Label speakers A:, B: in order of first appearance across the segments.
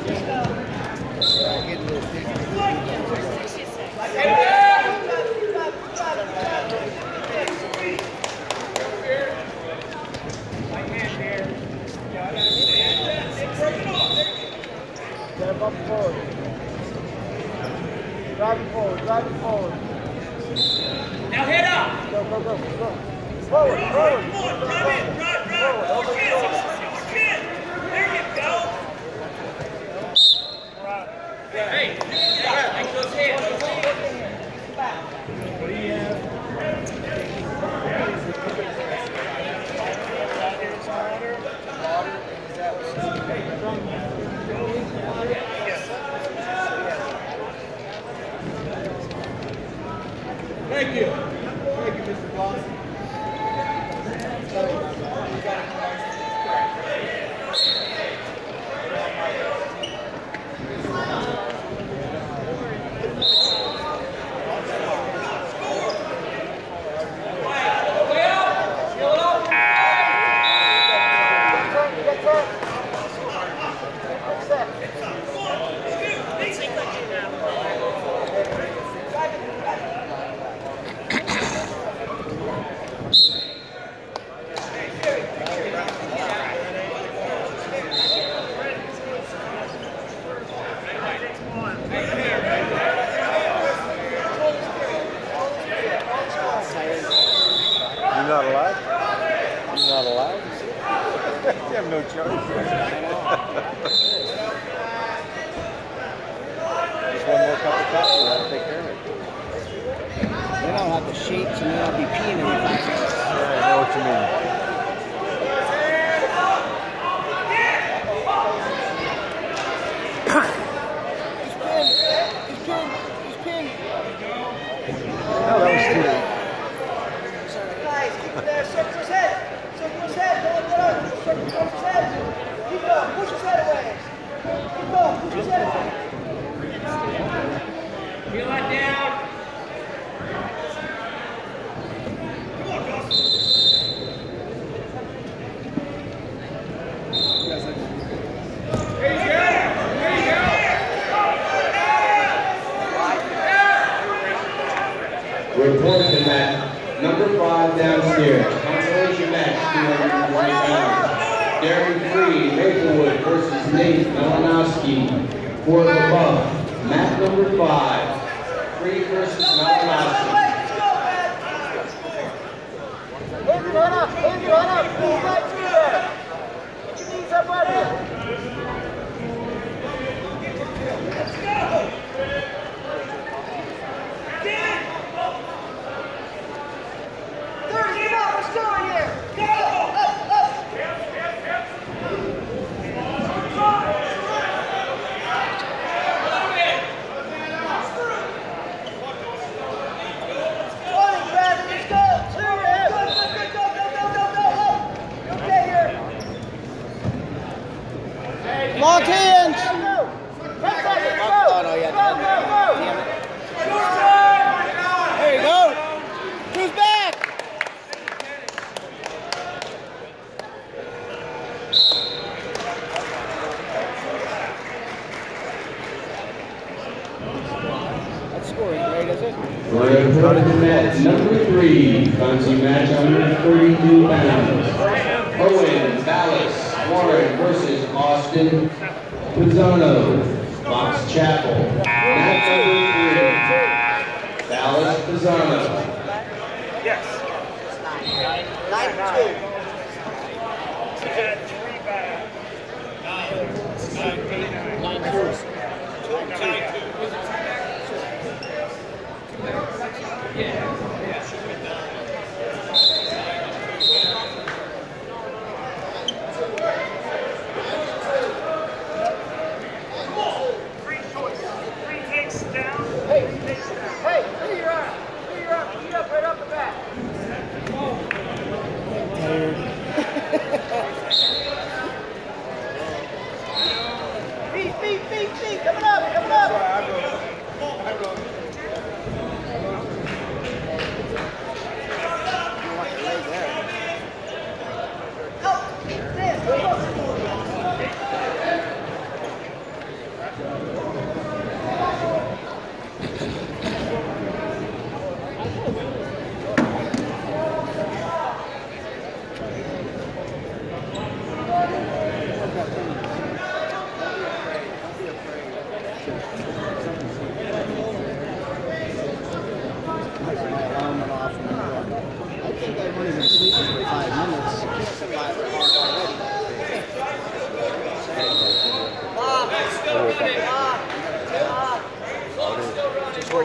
A: Now head up!
B: Go. Forward.
A: Come on, drive in, drive. Push in. There you go. Hey, make those hands.
B: What do you have? Thank you, Mr. Boss.
C: You're not allowed? You have no choice. Just one more cup of coffee, that'll take care of it.
D: They don't have the shapes and they'll be peeing in the back.
C: Yeah, I know what you mean.
D: He's pinned.
C: No, that was too late.
B: Nice, keep it there, circle his head. Circle his head, don't let go. Circle his head. Keep going, push his head away. Keep going, push his head away.
A: Feel that down.
E: Report to match number 5 downstairs. Consolation match, 220 pounds. Darren Freed, Maplewood versus Nate Malinowski. For the buff, mat number 5. Freed versus Malinowski.
B: Hold your head up, hold your head up. Pull back to there. Put your knees up right here. Let's go.
D: Lock hands!
B: Go!
D: Oh, no, yeah. There you go. Who's back? That's scoring great, is it?
E: Report to match number 3. Fancy match 132 pounds. Owen Dallas Warren versus Austin Pizzano, Fox Chapel. Match number 3. Dallas Pizzano.
A: Yes.
B: 9-2. Hey, clear your arm. Clear your arm. Feet up right off the bat.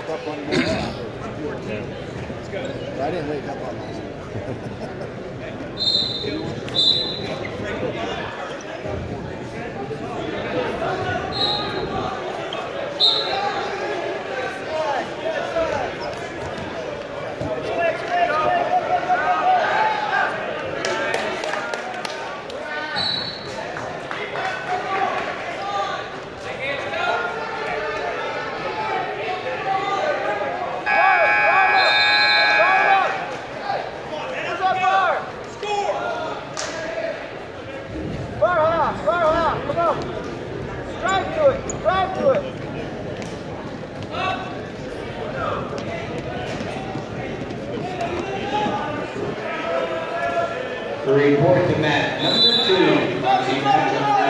C: woke up on the morning.
D: I didn't wake up on that.
E: The report to mat number 2, boxing match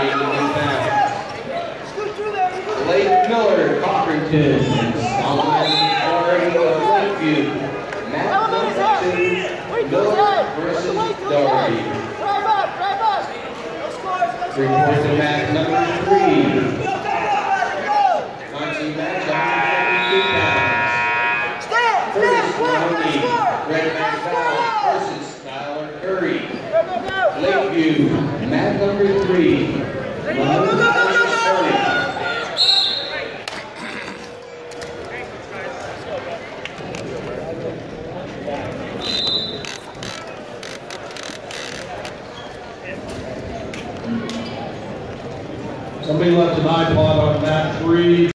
E: 181 pounds. Blake Miller, Cockerton, Solomon Authority of Lakeview. Mat number 2, Miller versus Doherty. Report to mat number 3, boxing match 172 pounds. Curtis Mahoney, Red McFall versus Skylar Curry. Lakeview, mat number 3, Mahoney versus Curry.
F: Somebody left an iPod on mat 3.